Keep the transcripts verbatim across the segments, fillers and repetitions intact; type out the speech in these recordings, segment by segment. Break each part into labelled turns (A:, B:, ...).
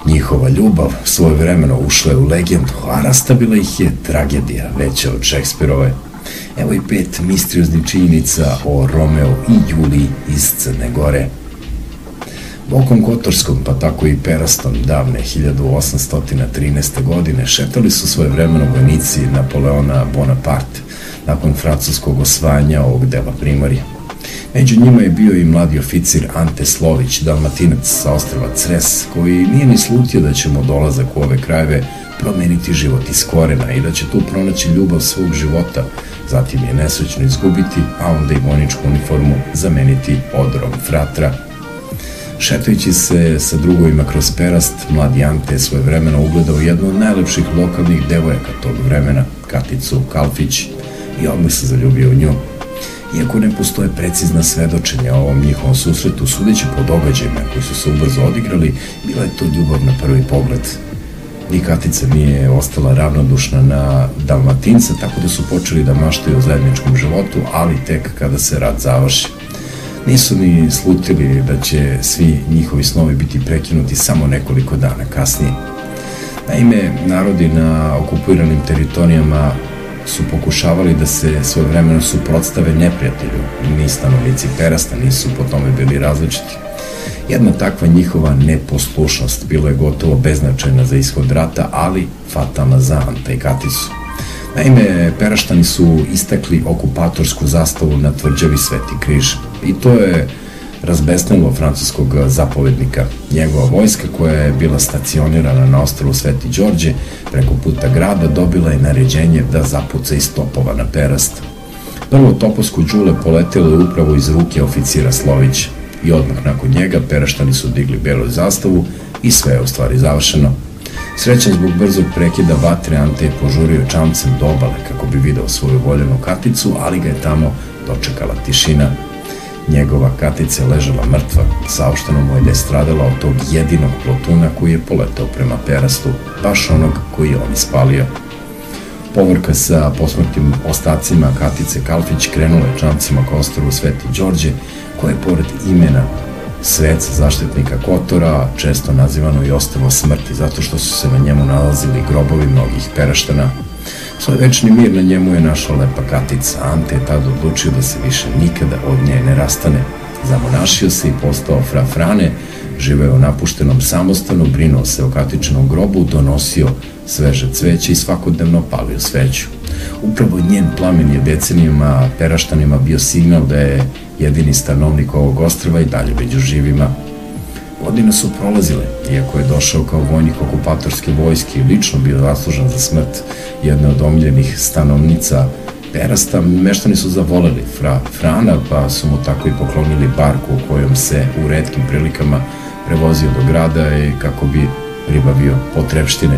A: Njihova ljubav svojevremeno ušla je u legendu, a rastavila ih je tragedija veća od Šekspirove. Evo i pet misterioznih činjenica o Romeu i Juliji iz Crne Gore. Bokom Kotorskom, pa tako i Perastom, davne hiljadu osamsto trinaeste. godine šetali su svojevremeno vojnici Napoleona Bonaparte nakon francuskog osvajanja ovog dela Primorja. Među njima je bio i mladi oficir Ante Slović, Dalmatinac sa ostrva Cres, koji nije ni slutio da će mu dolazak u ove krajeve promeniti život iz korena i da će tu pronaći ljubav svog života, zatim je nesrećno izgubiti, a onda i vojničku uniformu zameniti odorom fratra. Šetajući se sa drugovima kroz Perast, mladi Ante je svojevremeno ugledao jednu od najlepših lokalnih devojaka tog vremena, Katicu Kalfić, i odmah se zaljubio u nju. Iako ne postoje precizna svedočenja o ovom njihovom susretu, sudeći po događajima koji su se ubrzo odigrali, bila je to ljubav na prvi pogled. Ni Katica nije ostala ravnodušna na Dalmatinca, tako da su počeli da maštaju o zajedničkom životu, ali tek kada se rat završi. Nisu ni slutili da će svi njihovi snovi biti prekinuti samo nekoliko dana kasnije. Naime, narodi na okupiranim teritorijama su pokušavali da se svojevremeno suprotstave neprijatelju. Ni stanovnici Perasta nisu po tome bili različiti. Jedna takva njihova neposlušnost bila je gotovo beznačajna za ishod rata, ali fatalna za Anta i Katicu. Naime, Peraštani su istakli okupatorsku zastavu na tvrđavi Sveti križ i to je razbesnelo francuskog zapovednika. Njegova vojska, koja je bila stacionirana na ostrvu Sveti Đorđe preko puta grada, dobila je naređenje da zapuca iz topova na Perast. Prvo topovsko đule poletelo je upravo iz ruke oficira Slovića i odmah nakon njega Peraštani su digli belu zastavu i sve je u stvari završeno. Srećan zbog brzog prekida vatre, Ante je požurio čamcem do obale kako bi video svoju voljenu Katicu, ali ga je tamo dočekala tišina. Njegova Katica je ležala mrtva, saopšteno mu je da je stradala od tog jedinog plotuna koji je poletao prema Perastu, baš onog koji je on ispalio. Povorka sa posmrtnim ostacima Katice Kalfić krenula je čamcima ka ostrvu Sveti Đorđe, koje je pored imena sveca zaštitnika Kotora često nazivano i ostrvo smrti, zato što su se na njemu nalazili grobovi mnogih Peraštana. Svoj večni mir na njemu je našla lepa Katica. Ante je tada odlučio da se više nikada od nje ne rastane. Zamonašio se i postao fra Frane, živeo u napuštenom samostanu, brinuo se o Katičinom grobu, donosio sveže cveće i svakodnevno palio sveću. Upravo njen plamen je decenijama Peraštanima bio signal da je jedini stanovnik ovog ostrva i dalje među živima. Godine su prolazile, iako je došao kao vojnik okupatorske vojske i lično bio zaslužan za smrt jedne od omiljenih stanovnica Perasta, meštani su zavoleli fra Frana, pa su mu tako i poklonili barku u kojom se u retkim prilikama prevozio do grada i kako bi pribavio potrepštine.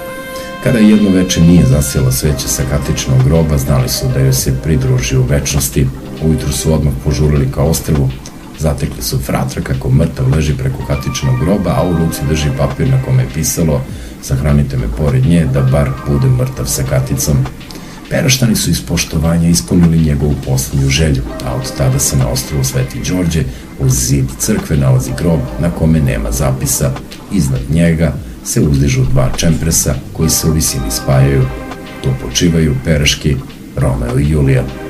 A: Kada jedno veče nije zasjela sveća sa Katičinog groba, znali su da joj se pridruži u večnosti. Ujutru su odmah požurili ka ostrvu. Zatekli su fratra kako mrtav leži preko Katičinog groba, a u ruci drži papir na kome je pisalo: "Sahranite me pored nje, da bar budem mrtav sa Katicom." Peraštani su iz poštovanja ispunili njegovu poslednju želju, a od tada se na ostrvu Sveti Đorđe uz zid crkve nalazi grob na kome nema zapisa. Iznad njega se uzdižu dva čempresa koji se u visini spajaju. Tu počivaju peraški Romeo i Julija.